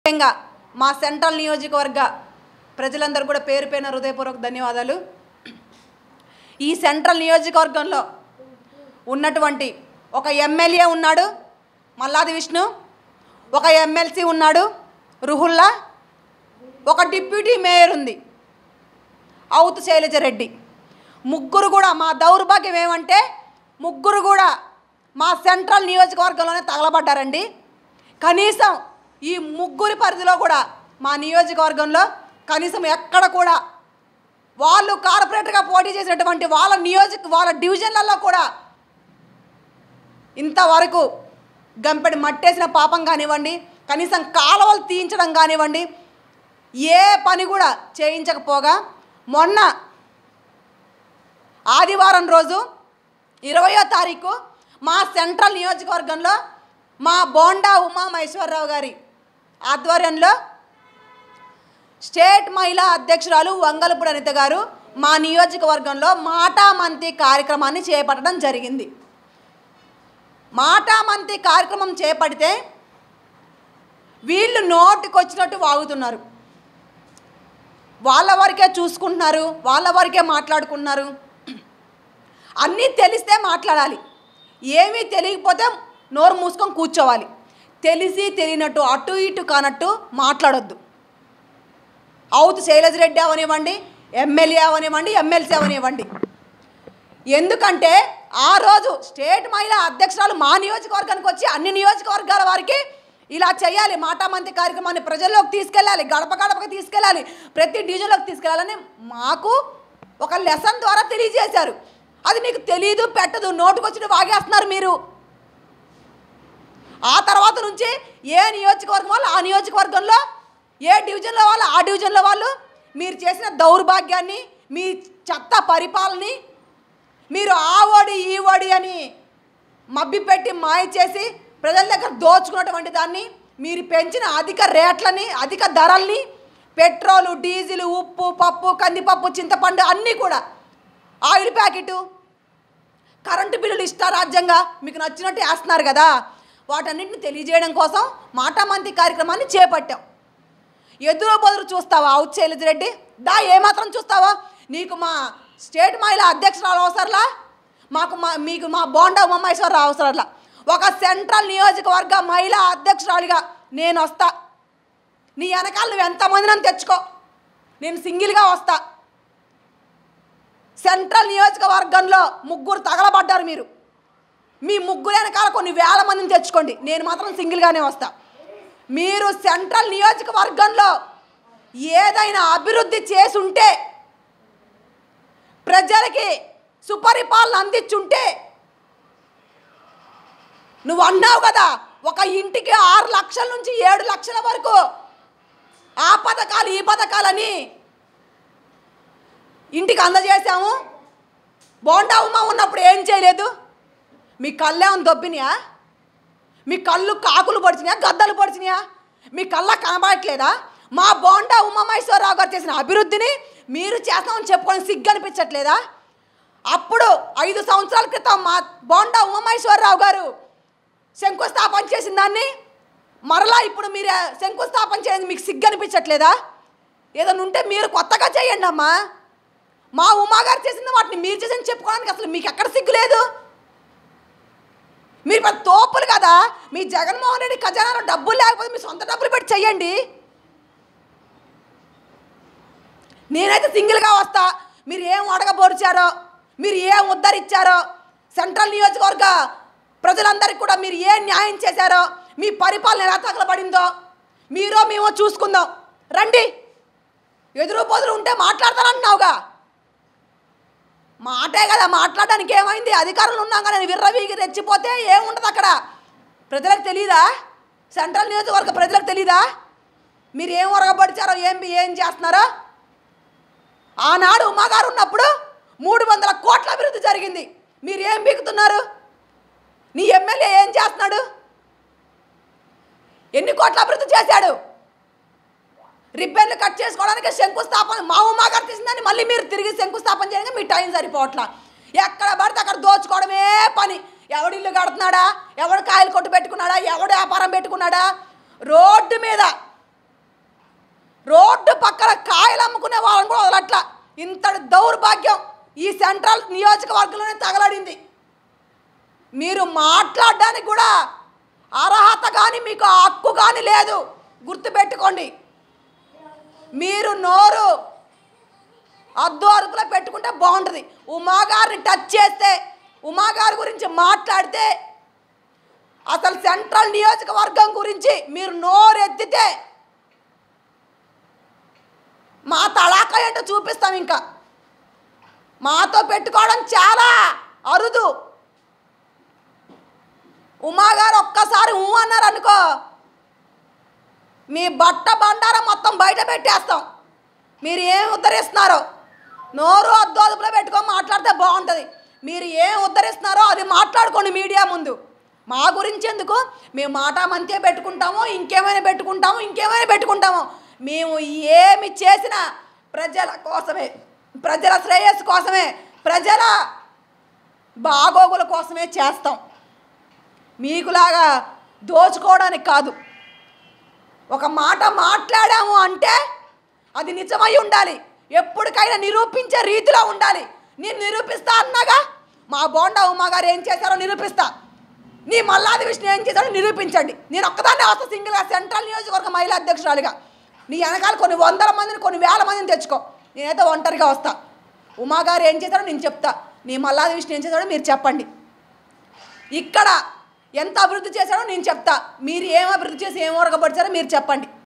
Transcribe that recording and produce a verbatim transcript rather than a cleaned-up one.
ముఖ్యంగా మా సెంట్రల్ నియోజకవర్గ ప్రజలందరూ కూడా పేరు పేరున హృదయపూర్వక ధన్యవాదాలు. ఈ సెంట్రల్ నియోజకవర్గంలో ఉన్నటువంటి ఒక ఎమ్మెల్యే ఉన్నాడు మల్లాది విష్ణు, ఒక ఎమ్మెల్సీ ఉన్నాడు రుహుల్లా, ఒక డిప్యూటీ మేయర్ ఉంది అవుతు శైలజ రెడ్డి. ముగ్గురు కూడా మా దౌర్భాగ్యం ఏమంటే ముగ్గురు కూడా మా సెంట్రల్ నియోజకవర్గంలోనే తగలబడ్డారండి. కనీసం ఈ ముగ్గురి పరిధిలో కూడా మా నియోజకవర్గంలో కనీసం ఎక్కడ కూడా వాళ్ళు కార్పొరేటర్గా పోటీ చేసినటువంటి వాళ్ళ నియోజక వాళ్ళ డివిజన్లలో కూడా ఇంతవరకు గంపెడి మట్టేసిన పాపం కానివ్వండి, కనీసం కాలువలు తీయించడం కానివ్వండి, ఏ పని కూడా చేయించకపోగా మొన్న ఆదివారం రోజు ఇరవయో తారీఖు మా సెంట్రల్ నియోజకవర్గంలో మా బోండా ఉమా మహేశ్వరరావు గారి ఆధ్వర్యంలో స్టేట్ మహిళా అధ్యక్షురాలు వంగలపూడి అనిత గారు మా నియోజకవర్గంలో మాటామంతి కార్యక్రమాన్ని చేపట్టడం జరిగింది. మాటామంతి కార్యక్రమం చేపడితే వీళ్ళు నోటికి వచ్చినట్టు వాగుతున్నారు, వాళ్ళ వరకే చూసుకుంటున్నారు, వాళ్ళ వరకే మాట్లాడుకుంటున్నారు. అన్నీ తెలిస్తే మాట్లాడాలి, ఏమీ తెలియకపోతే నోరు మూసుకొని కూర్చోవాలి. తెలిసి తెలియనట్టు అటు ఇటు కానట్టు మాట్లాడొద్దు. అవుతు శైలజ రెడ్డి అవనివ్వండి, ఎమ్మెల్యే అవనివ్వండి, ఎమ్మెల్సీ అవనివ్వండి. ఎందుకంటే ఆ రోజు స్టేట్ మహిళా అధ్యక్షురాలు మా నియోజకవర్గానికి వచ్చి అన్ని నియోజకవర్గాల వారికి ఇలా చేయాలి, మాటామంతి కార్యక్రమాన్ని ప్రజల్లోకి తీసుకెళ్ళాలి, గడప గడపకి తీసుకెళ్ళాలి, ప్రతి డివిజన్లోకి తీసుకెళ్ళాలని మాకు ఒక లెసన్ ద్వారా తెలియజేశారు. అది మీకు తెలీదు, పెట్టదు, నోటుకొచ్చి వాగేస్తున్నారు మీరు. ఆ తర్వాత నుంచి ఏ నియోజకవర్గం వాళ్ళు ఆ నియోజకవర్గంలో, ఏ డివిజన్లో వాళ్ళు ఆ డివిజన్లో వాళ్ళు మీరు చేసిన దౌర్భాగ్యాన్ని, మీ చెత్త పరిపాలనని, మీరు ఆ ఓడి ఈ ఓడి అని మభ్యపెట్టి మాయ చేసి ప్రజల దగ్గర దోచుకున్నటువంటి దాన్ని, మీరు పెంచిన అధిక రేట్లని, అధిక ధరల్ని, పెట్రోలు, డీజిల్, ఉప్పు, పప్పు, కందిపప్పు, చింతపండు అన్నీ కూడా, ఆయిల్ ప్యాకెటు, కరెంటు బిల్లులు ఇష్టారాజ్యంగా మీకు నచ్చినట్టు వేస్తున్నారు కదా. వాటన్నింటిని తెలియజేయడం కోసం మాటామంతి కార్యక్రమాన్ని చేపట్టాం. ఎదురు బదురు చూస్తావా అవుతు శైలజ రెడ్డి? దా ఏమాత్రం చూస్తావా? నీకు మా స్టేట్ మహిళా అధ్యక్షురాలు అవసరంలా, మాకు మా మీకు మా బోండా ఉమామహేశ్వరరావు అవసరంలా. ఒక సెంట్రల్ నియోజకవర్గ మహిళా అధ్యక్షురాలిగా నేను వస్తా. నీ వెనకాల నువ్వు ఎంతమందిని తెచ్చుకో, నేను సింగిల్గా వస్తా. సెంట్రల్ నియోజకవర్గంలో ముగ్గురు తగలబడ్డారు మీరు. మీ ముగ్గురు వెనకాల కొన్ని వేల మందిని తెచ్చుకోండి, నేను మాత్రం సింగిల్గానే వస్తా. మీరు సెంట్రల్ నియోజకవర్గంలో ఏదైనా అభివృద్ధి చేసుంటే, ప్రజలకి సుపరిపాలన అందించుంటే, నువ్వు అన్నావు కదా ఒక ఇంటికి ఆరు లక్షల నుంచి ఏడు లక్షల వరకు ఆ పథకాలు ఈ పథకాలని ఇంటికి అందజేసాము. బోండా ఉమా ఉన్నప్పుడు ఏం చేయలేదు. మీ కళ్ళు ఏమైనా దొబ్బినాయా? మీ కళ్ళు కాకులు పొడిచినాయా, గద్దలు పొడిచినాయా? మీ కళ్ళ కనబడట్లేదా? మా బోండా ఉమామహేశ్వరరావు గారు చేసిన అభివృద్ధిని మీరు చేస్తామని చెప్పుకొని సిగ్గు అనిపించట్లేదా? అప్పుడు ఐదు సంవత్సరాల క్రితం మా బోండా ఉమామహేశ్వరరావు గారు శంకుస్థాపన చేసిన దాన్ని మరలా ఇప్పుడు మీరు శంకుస్థాపన చేయండి, మీకు సిగ్గు అనిపించట్లేదా? ఏదైనా ఉంటే మీరు కొత్తగా చేయండి అమ్మా. మా ఉమా గారు చేసింది వాటిని మీరు చేసింది చెప్పుకోవడానికి అసలు మీకు ఎక్కడ సిగ్గు లేదు. మీరు పెద్ద తోపులు కదా. మీ జగన్మోహన్ రెడ్డి ఖజానాలో డబ్బులు లేకపోతే మీ సొంత డబ్బులు పెట్టి చెయ్యండి. నేనైతే సింగిల్గా వస్తా. మీరు ఏం అడగబోర్చారో, మీరు ఏం ఉద్ధరించారో, సెంట్రల్ నియోజకవర్గ ప్రజలందరికీ కూడా మీరు ఏ న్యాయం చేశారో, మీ పరిపాలన ఎలా తగలబడిందో మీరో మేమో చూసుకుందాం. రండి, ఎదురు బదులు ఉంటే మాట్లాడతానంటున్నావుగా. మాటే కదా మాట్లాడడానికి, ఏమైంది? అధికారులు ఉన్నాం కానీ విర్రవీగి రెచ్చిపోతే ఏముండదు అక్కడ. ప్రజలకు తెలీదా? సెంట్రల్ నియోజకవర్గ ప్రజలకు తెలీదా మీరు ఏం ఒరగబడిచారో, ఏం ఏం చేస్తున్నారో? ఆనాడు ఉమాగారు ఉన్నప్పుడు మూడు వందల కోట్ల అభివృద్ధి జరిగింది. మీరు ఏం బీకుతున్నారు? నీ ఎమ్మెల్యే ఏం చేస్తున్నాడు? ఎన్ని కోట్ల అభివృద్ధి చేశాడు? రిబ్బన్లు కట్ చేసుకోవడానికి శంకుస్థాపన మా ఉమాగారు తీసిందని మళ్ళీ మీరు తిరిగి శంకుస్థాపన చేయడానికి మీ టైం సరిపోవట్లా. ఎక్కడ పడితే అక్కడ దోచుకోవడమే పని. ఎవడు ఇల్లు కడుతున్నాడా, ఎవడు కాయలు కొట్టు పెట్టుకున్నాడా, ఎవడు వ్యాపారం పెట్టుకున్నాడా, రోడ్డు మీద రోడ్డు పక్కన కాయలు అమ్ముకునే వాళ్ళని కూడా వదలట్లా. ఇంతటి దౌర్భాగ్యం ఈ సెంట్రల్ నియోజకవర్గంలోనే తగలడింది. మీరు మాట్లాడడానికి కూడా అర్హత కానీ మీకు హక్కు కానీ లేదు, గుర్తుపెట్టుకోండి. మీరు నోరు అద్దు అదుపులో పెట్టుకుంటే బాగుంటుంది. ఉమాగారిని టచ్ చేస్తే, ఉమాగారి గురించి మాట్లాడితే, అసలు సెంట్రల్ నియోజకవర్గం గురించి మీరు నోరెత్తితే మా తడాక ఏంటో చూపిస్తాం. ఇంకా మాతో పెట్టుకోవడం చాలా అరుదు. ఉమాగారు ఒక్కసారి ఊ అన్నారు అనుకో, మీ బట్ట బండారం మొత్తం బయట పెట్టేస్తాం. మీరు ఏం ఉద్ధరిస్తున్నారో నోరు అద్దోదుపులో పెట్టుకొని మాట్లాడితే బాగుంటుంది. మీరు ఏం ఉద్ధరిస్తున్నారో అది మాట్లాడుకోండి మీడియా ముందు. మా గురించి ఎందుకు? మేము మాట మంతే పెట్టుకుంటామో, ఇంకేమైనా పెట్టుకుంటామో, ఇంకేమైనా పెట్టుకుంటామో. మేము ఏమి చేసినా ప్రజల కోసమే, ప్రజల శ్రేయస్సు కోసమే, ప్రజల బాగోగుల కోసమే చేస్తాం. మీకులాగా దోచుకోవడానికి కాదు. ఒక మాట మాట్లాడాము అంటే అది నిజమై ఉండాలి, ఎప్పటికైనా నిరూపించే రీతిలో ఉండాలి. నేను నిరూపిస్తా అన్నాగా, మా బోండా ఉమాగారు ఏం చేశారో నిరూపిస్తా, నీ మల్లాది విష్ణు ఏం చేశారో నిరూపించండి. నేను ఒక్కదాన్నే వస్తా సింగిల్గా, సెంట్రల్ నియోజకవర్గ మహిళా అధ్యక్షురాలిగా. నీ వెనకాల కొన్ని వందల మందిని, కొన్ని వేల మందిని తెచ్చుకో, నేనైతే ఒంటరిగా వస్తా. ఉమాగారు ఏం చేశారో నేను చెప్తా, నీ మల్లాది విష్ణు ఏం చేశారో మీరు చెప్పండి. ఇక్కడ ఎంత అభివృద్ధి చేశాడో నేను చెప్తా, మీరు ఏం అభివృద్ధి చేసి ఏం ఒరగబడిచారో మీరు చెప్పండి.